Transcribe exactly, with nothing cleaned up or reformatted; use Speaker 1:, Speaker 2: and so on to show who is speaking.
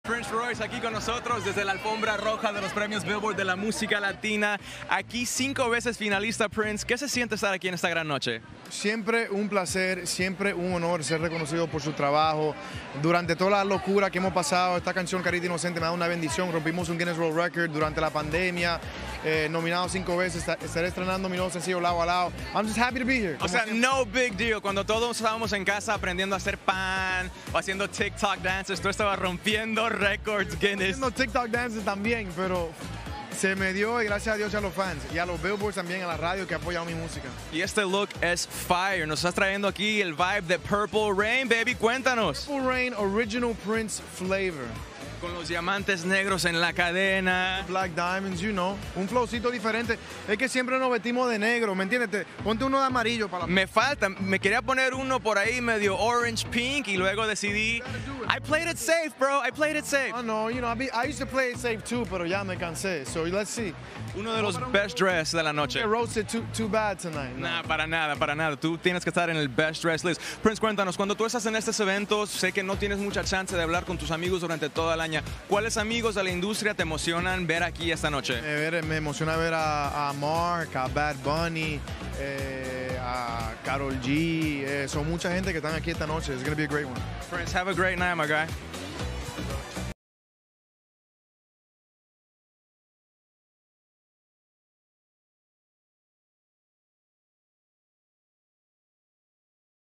Speaker 1: Prince Royce aquí con nosotros desde la alfombra roja de los premios Billboard de la música latina. Aquí cinco veces finalista Prince. ¿Qué se siente estar aquí en esta gran noche?
Speaker 2: Siempre un placer, siempre un honor ser reconocido por su trabajo. Durante toda la locura que hemos pasado, esta canción Carita Inocente me da una bendición. Rompimos un Guinness World Record durante la pandemia. Eh, nominado cinco veces, estaré estrenando mi nuevo sencillo Lado a Lado. I'm just happy to be here.
Speaker 1: O sea, no big deal. Cuando todos estábamos en casa aprendiendo a hacer pan o haciendo TikTok dances, tú estabas rompiendo récords Guinness.
Speaker 2: Haciendo TikTok dances también, pero se me dio y gracias a Dios a los fans y a los Billboards también, a la radio que ha apoyado mi música.
Speaker 1: Y este look es fire. Nos estás trayendo aquí el vibe de Purple Rain, baby. Cuéntanos.
Speaker 2: Purple Rain Original Prince Flavor.
Speaker 1: Con los diamantes negros en la cadena.
Speaker 2: Black Diamonds, you know. Un flowcito diferente. Es que siempre nos vestimos de negro, ¿me entiendes? Te, ponte uno de amarillo para la...
Speaker 1: Me falta, me quería poner uno por ahí medio orange pink y luego decidí. I played it safe, bro. I played it safe.
Speaker 2: Oh, no, you know, I, be, I used to play it safe too, pero ya me cansé. So let's see.
Speaker 1: Uno de los best dress de la noche.
Speaker 2: Get roasted too, too bad tonight.
Speaker 1: Nah, para nada, para nada. Tú tienes que estar en el best dress list. Prince, cuéntanos, cuando tú estás en estos eventos, sé que no tienes mucha chance de hablar con tus amigos durante toda el año. ¿Cuáles amigos de la industria te emocionan ver aquí esta noche?
Speaker 2: Me, ver, me emociona ver a, a Mark, a Bad Bunny, eh, a Karol G. Eh, son mucha gente que están aquí esta noche. It's gonna be a great one.
Speaker 1: Prince, have a great night, my guy.